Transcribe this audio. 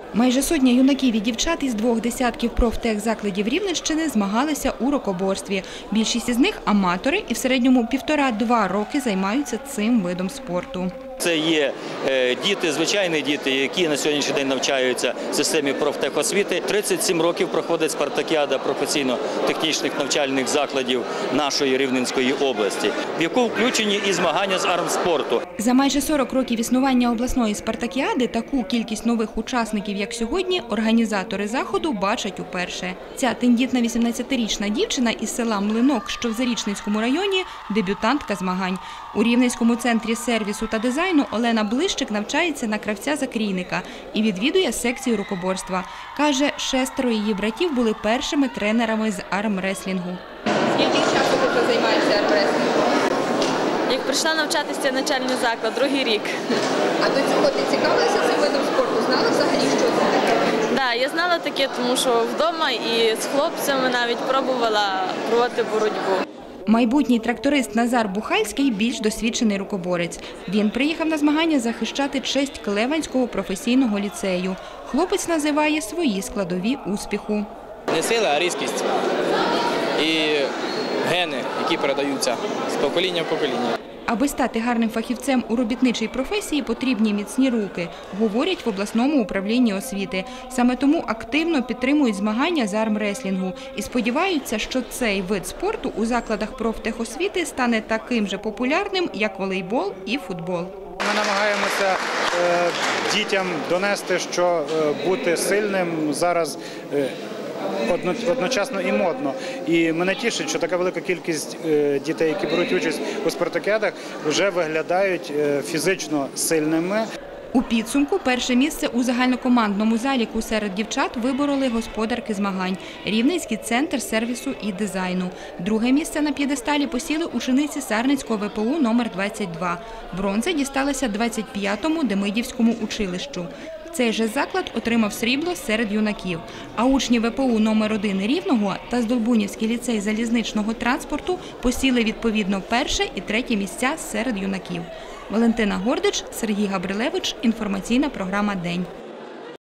Майже сотня юнаків і дівчат із 2 десятків профтехзакладів Рівненщини змагалися у рукоборстві. Більшість із них – аматори і в середньому 1,5–2 роки займаються цим видом спорту. Це є діти, звичайні діти, які на сьогоднішній день навчаються в системі профтехосвіти. 37 років проходить спартакіада професійно-технічних навчальних закладів нашої Рівненської області, в яку включені і змагання з армспорту. За майже 40 років існування обласної спартакіади таку кількість нових учасників, як сьогодні, організатори заходу бачать уперше. Ця тендітна 18-річна дівчина із села Млинок, що в Зарічненському районі, дебютантка змагань. У Рівненському центрі сервісу та дизайну Олена Блищик навчається на кравця-закрійника і відвідує секцію рукоборства. Каже, 6 її братів були першими тренерами з армреслінгу. Скільки часу ти вже займаєшся армреслінгом? Як прийшла навчатися в начальний заклад, 2-й рік. А до цього ти цікавилася цим видом спорту? Знала взагалі, що це? Так, я знала таке, тому що вдома і з хлопцями навіть пробувала проводити боротьбу. Майбутній тракторист Назар Бухальський – більш досвідчений рукоборець. Він приїхав на змагання захищати честь Клеванського професійного ліцею. Хлопець називає свої складові успіху. Не сила, а різкість і гени, які передаються з покоління в покоління. Аби стати гарним фахівцем у робітничій професії, потрібні міцні руки, говорять в обласному управлінні освіти. Саме тому активно підтримують змагання з армреслінгу і сподіваються, що цей вид спорту у закладах профтехосвіти стане таким же популярним, як волейбол і футбол. Ми намагаємося дітям донести, що бути сильним зараз одночасно і модно. І мене тішить, що така велика кількість дітей, які беруть участь у спартакіадах, вже виглядають фізично сильними. У підсумку перше місце у загальнокомандному заліку серед дівчат вибороли господарки змагань – Рівненський центр сервісу і дизайну. Друге місце на п'єдесталі посіли учениці Сарненського ВПУ номер 22. Бронза дісталася 25-му Демидівському училищу. Цей же заклад отримав срібло серед юнаків. А учні ВПУ номер 1 Рівного та Здолбунівський ліцей залізничного транспорту посіли відповідно перше і третє місця серед юнаків. Валентина Гордич, Сергій Габрилевич. Інформаційна програма «День».